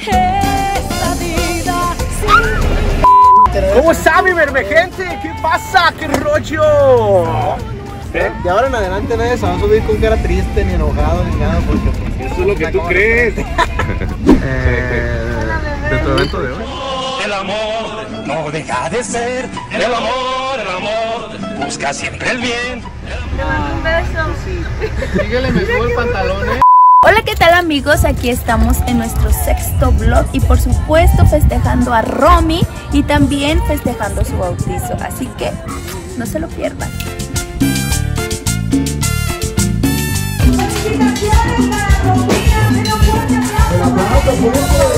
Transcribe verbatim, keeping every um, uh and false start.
esta vida sin ti. ¿Cómo está mi gente? ¿Qué pasa? ¿Qué rollo? ¿Eh? De ahora en adelante nadie se va a subir con cara triste, ni enojado, ni nada, porque pues, eso es lo que tú crees. eh, ¿Dentro del evento de hoy? El amor no deja de ser. El amor, el amor busca siempre el bien. Te mando un beso. Síguele mejor el pantalón, ¿eh? Hola, ¿qué tal amigos? Aquí estamos en nuestro sexto vlog y por supuesto festejando a Romy y también festejando su bautizo, así que no se lo pierdan. El aplauso, por eso.